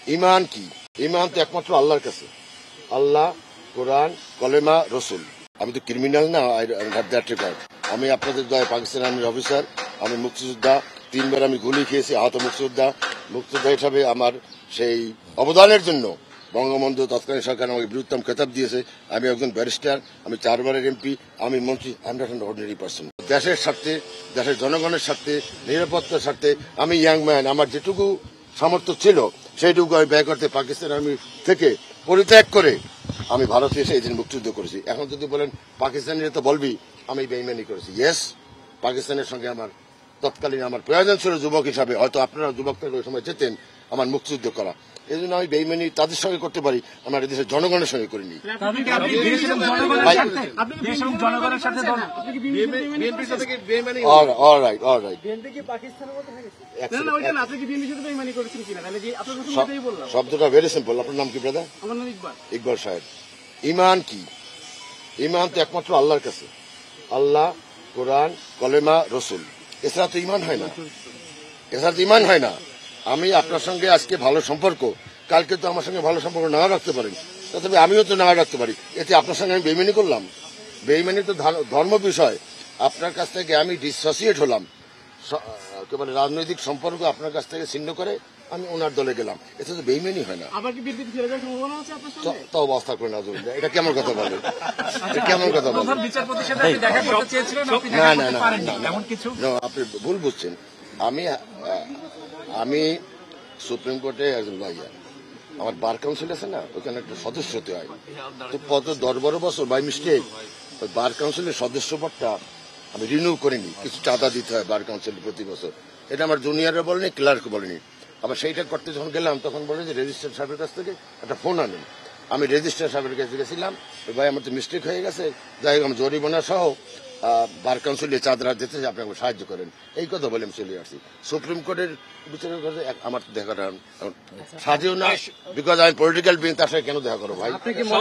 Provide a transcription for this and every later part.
ইমান কি? ইমান তো একমাত্র আল্লাহর কাছে। আল্লাহ, কোরআন, কলেমা, রসুল। আমি তো ক্রিমিনাল না, আই হ্যাভ দ্যাট রেকর্ড। আমি আপনাদের দয়া পাকিস্তান আর্মির অফিসার, আমি মুক্তিযোদ্ধা, 3 বার আমি গুলি খেয়েছি, আহত মুক্তিযোদ্ধা হিসাবে আমার সেই অবদানের জন্য বঙ্গবন্ধু তৎকালীন সরকার আমাকে বীরুত্তম খেতাব দিয়েছে। আমি একজন ব্যারিস্টার, আমি 4 বারের এমপি, আমি মন্ত্রী। I am not an ordinary person. দেশের স্বার্থে, দেশের জনগণের স্বার্থে, নিরাপত্তার স্বার্থে আমি ইয়াং ম্যান, আমার যেটুকু সামর্থ্য ছিল সেইটুকু আমি ব্যয় করতে পাকিস্তান আর্মি থেকে পরিত্যাগ করে আমি ভারতে এসে এই দিন মুক্তিযুদ্ধ করেছি। এখন যদি বলেন পাকিস্তানিরা তো বলবি আমি বেইমানি করেছি। ইয়েস, পাকিস্তানের সঙ্গে আমার তৎকালীন আমার প্রয়োজন ছিল যুবক হিসাবে, হয়তো আপনারা যুবক থেকে ওই সময় যেতেন আমার মুক্তিযুদ্ধ করা। এই জন্য আমি বেইমানি তাদের সঙ্গে করতে পারি, আমার দেশের জনগণের সঙ্গে করিনি। শব্দটা ভেরি সিম্পল। আপনার নাম কি ব্রাদার? ইকবাল সাহেব। ইমান কি? ইমান তো একমাত্র আল্লাহর কাছে। আল্লাহ, কোরআন, কলেমা, রসুল। এছাড়া তো ইমান হয় না, এছাড়া তো ইমান হয় না। আমি আপনার সঙ্গে আজকে ভালো সম্পর্ক, কালকে তো আমার সঙ্গে ভালো সম্পর্ক নাও রাখতে পারেন, তবে আমিও তো নাও রাখতে পারি। এতে আপনার সঙ্গে আমি বেইমানি করলাম? বেইমানি তো ধর্ম বিষয়। আপনার কাছ থেকে আমি ডিসোসিয়েট হলাম, একেবারে রাজনৈতিক সম্পর্ক আপনার কাছ থেকে ছিন্ন করে আমি ওনার দলে গেলাম, এতে তো বেইমানি হয় না। তো অবস্থা করে না, এটা কেমন কথা বলেন? কেমন কথা বলেন? না না না, আপনি ভুল বুঝছেন। আমি সুপ্রিম কোর্টে একজন লয়ার, আমার বার কাউন্সিল আছে না, ওখানে একটা সদস্য হতে হয়। তো কত 10-12 বছর বাই মিস্টেক ওই বার কাউন্সিলের সদস্য পদটা আমি রিনিউ করিনি। কিছু চাঁদা দিতে হয় বার কাউন্সিল প্রতি বছর। এটা আমার জুনিয়ররা বলেনি, ক্লার্ক বলেনি। আবার সেইটা করতে যখন গেলাম তখন বলে যে রেজিস্ট্রার সাহেবের কাছ থেকে একটা ফোন আনেন। আমি রেজিস্ট্রার সাহেবের কাছে গেছিলাম, ভাই আমার তো মিস্টেক হয়ে গেছে, যাই হোক আমি জরিমানা সহ বার কাউন্সিলে চাঁদা দিতে আপনাকে সাহায্য করেন, এই কথা বলে আমি চলে আসছি। সুপ্রিম কোর্টের বিচারের কাছে আমার দেখাটা সাজেও না, বিকজ আমি পলিটিক্যাল বিং, তার সাথে কেন দেখা করো ভাই?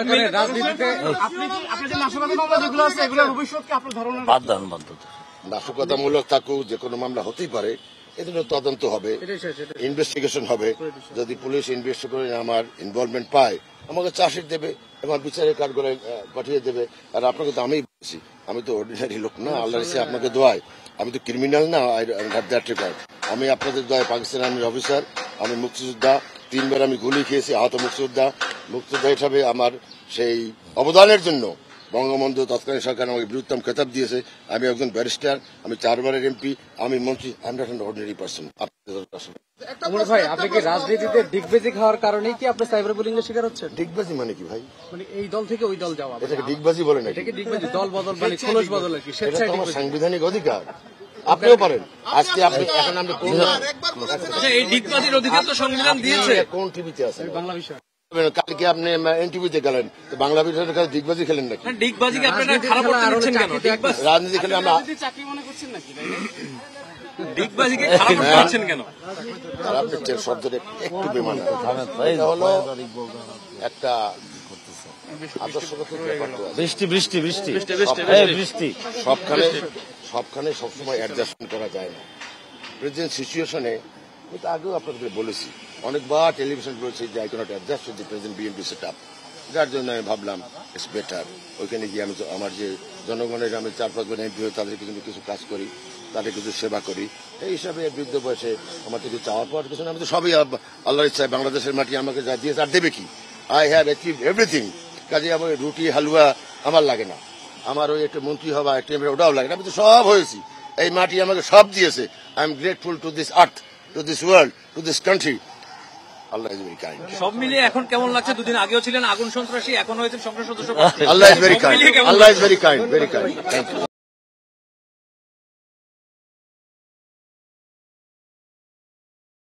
নাশকতামূলক থাকুক, যে কোনো মামলা হতেই পারে, এজন্য তদন্ত হবে, ইনভেস্টিগেশন হবে। যদি পুলিশ ইনভেস্ট করে আমার ইনভলভমেন্ট পায়, আমাকে চার্জশিট দেবে, আমার বিচারের কাঠগড়ায় পাঠিয়ে দেবে। আর আপনাকে তো আমি বলছি, আমি তো অর্ডিনারি লোক না, আল্লাহর ইচ্ছা আপনাকে দোয়ায়। আমি তো ক্রিমিনাল না, আই হ্যাভ দ্যাট রেকর্ড। আমি আপনাদের দয়ায় পাকিস্তান আর্মির অফিসার, আমি মুক্তিযোদ্ধা, 3 বার আমি গুলি খেয়েছি, আহত মুক্তিযোদ্ধা হিসাবে আমার সেই অবদানের জন্য বঙ্গবন্ধু তৎকালীন সরকার আমাকে বীরুত্তম খেতাব দিয়েছে। আমি একজন ব্যারিস্টার, আমি 4 বারের এমপি, আমি মন্ত্রী। I am not an ordinary person. ভাই, আপনি কি রাজনীতিতে ডিগবাজি খাওয়ার কারণেই কি আপনি সাইবার বুলিং এর শিকার হচ্ছেন? ডিগবাজি মানে কি ভাই? মানে এই দল থেকে ওই দল যাওয়া, এটাকে ডিগবাজি বলে না? এটাকে ডিগবাজি, দল বদল মানে খোলস বদল আর কি। এটা তো আমার সাংবিধানিক অধিকার, আপনিও পারেন। আজকে আপনি এখন আপনি এই ডিগবাজির অধিকার তো সংবিধান দিয়েছে। কোন টিভিতে আছে? বাংলা বিষয়। কালকে আপনি এনটিভিতে গেলেন, বাংলা বিষয়ের কাছে ডিগবাজি খেলেন নাকি? ডিগবাজিকে আপনারা খারাপ করতে দিচ্ছেন কেন? রাজনীতি খেলে আমরা চাকরি মনে করছেন নাকি? ডিগবাজিকে খারাপ করতে দিচ্ছেন কেন? আপনি শব্দটা একটু বেমান, এটা হলো একটা আদর্শগত ব্যাপার। বৃষ্টি বৃষ্টি বৃষ্টি বৃষ্টি সবখানে সবসময় অ্যাডজাস্টমেন্ট করা যায় না। প্রেজেন্ট সিচুয়েশনে আমি তো আগেও আপনাদের বলেছি, অনেকবার টেলিভিশন বলেছি যে I cannot adjust with the present BNP set up. যার জন্য আমি ভাবলাম ইটস বেটার ওইখানে গিয়ে আমি আমার যে জনগণের আমি 4-5 জন এমপি হয়ে তাদেরকে কিন্তু কিছু কাজ করি, তাদের কিছু সেবা করি। এই হিসাবে বৃদ্ধ বয়সে আমার কিছু চাওয়ার পর কিছু না, আমি তো সবই আল্লাহর ইচ্ছায় বাংলাদেশের মাটি আমাকে যা দিয়েছে, আর দেবে কি? I have achieve everything. কাজে আমার রুটি হালুয়া আমার লাগে না, আমার ওই একটা মন্ত্রী হওয়া একটা ওটাও লাগে না, আমি তো সব হয়েছি। এই মাটি আমাকে সব দিয়েছে। I am grateful to this earth, to this world, to this country. আল্লাহ ইজ ভেরি কাইন্ড। সব মিলিয়ে এখন কেমন লাগছে? দুদিন আগেও ছিলেন আগুন সন্ত্রাসী, এখন হয়েছেন সংসদ সদস্য। আল্লাহ ইজ ভেরি কাইন্ড, আল্লাহ is very kind, very kind. Thank you.